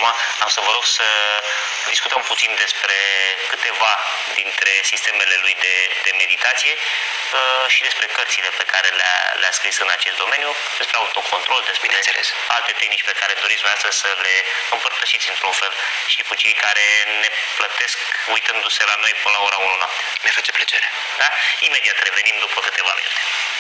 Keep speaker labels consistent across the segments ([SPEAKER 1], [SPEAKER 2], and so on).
[SPEAKER 1] acum am să vă rog să discutăm puțin despre câteva dintre sistemele lui de meditație și despre cărțile pe care le-a scris în acest domeniu, despre autocontrol, despre alte tehnici pe care doriți dumneavoastră să le împărtășiți într-un fel și cu cei care ne plătesc uitându-se la noi până la ora 1 noapte.
[SPEAKER 2] Mi-a face plăcere.
[SPEAKER 1] Da? Imediat revenim după câteva minute.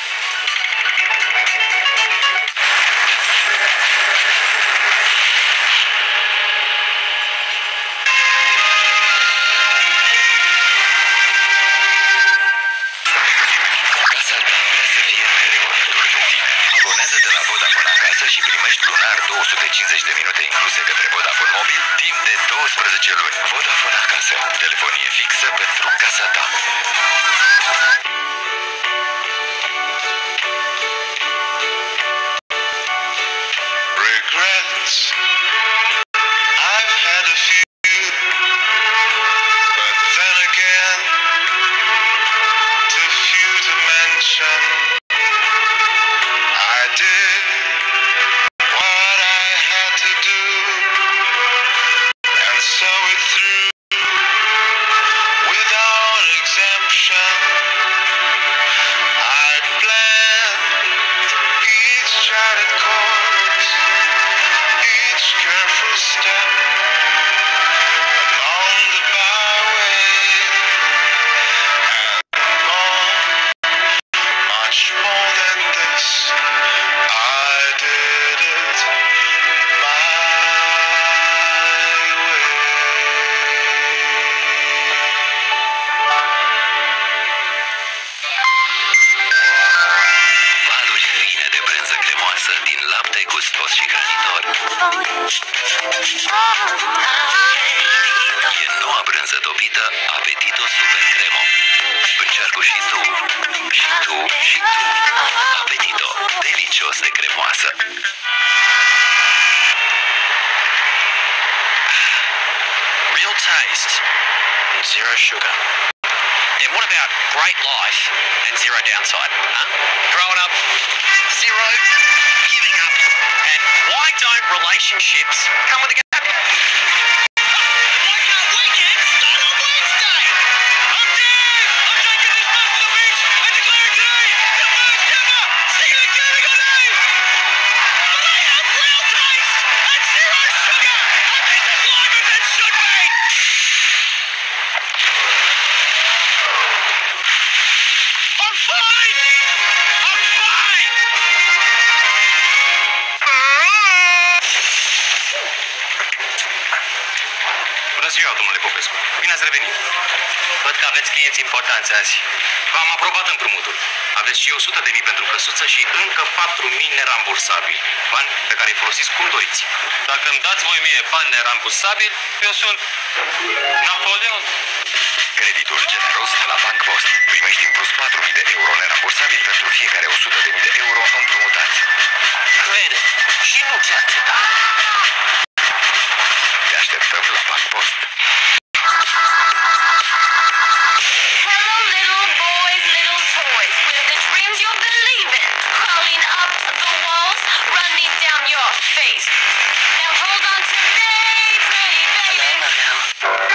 [SPEAKER 2] Abonează-te la Vodafone acasă și primești lunar 250 de minute incluse către Vodafone Mobil timp de 12 luni. Vodafone acasă. Telefonie fixă pentru casa ta.
[SPEAKER 3] Regrets. I've had a few, but then again, too few to mention. I did what I had to do, and saw it through without exemption. I planned each charted course, each careful step along the byway, and much more than this. I did it my way.
[SPEAKER 2] Valuri fine de brânză cremoasă din lapte gustos și hrănitor. E noua brânză topită Appetito Super Cremo. Încearcă și tu, și tu, și tu. Appetito, delicios de cremoasă.
[SPEAKER 4] Real taste and zero sugar. And what about great life and zero downside? Huh? Growing up, zero, giving up. And why don't relationships come with a gap? Why can't weekends start on Wednesday? I'm dead! I'm taking this bus to the beach and declaring today the first ever single category day! But I have real taste and zero sugar! And this is life as it should be! I'm fine! I'm fine!
[SPEAKER 1] Bună ziua, domnule Popescu. Bine ați revenit. Văd că aveți clienți importanți azi. V-am aprobat împrumutul. Aveți și 100.000 pentru căsuță și încă 4.000 nerambursabili. Bani pe care îi folosiți cum doriți. Dacă îmi dați voi mie bani nerambursabili, eu sunt Napoleon.
[SPEAKER 2] Creditul generos de la Bank Post. Primești în plus 4.000 de euro nerambursabili pentru fiecare 100.000 de euro împrumutați.
[SPEAKER 4] Vede, și nu ce atâta.
[SPEAKER 2] Te așteptăm la Bank Post.
[SPEAKER 5] Hello, little boys, little toys, with the dreams you're believing, crawling up the walls, running down your face. Now hold on to me, pretty baby.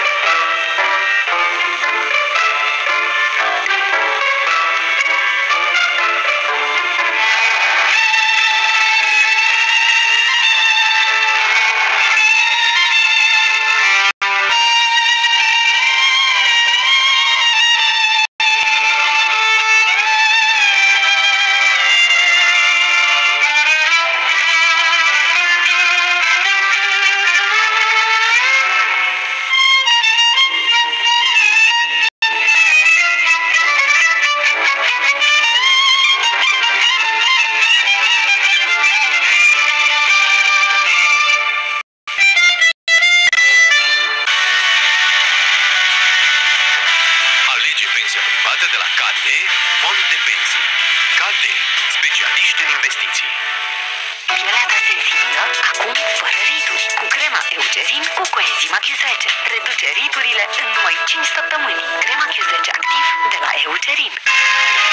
[SPEAKER 2] Alege pensia privată de la KD, Fond de Pensii. KD, specialiști în investiții.
[SPEAKER 6] Pielea ta sensibilă, acum fără riduri. Cu crema Eucerin cu coenzima Q10. Reduce ridurile în numai 5 săptămâni. Crema Q10 activ de la Eucerin.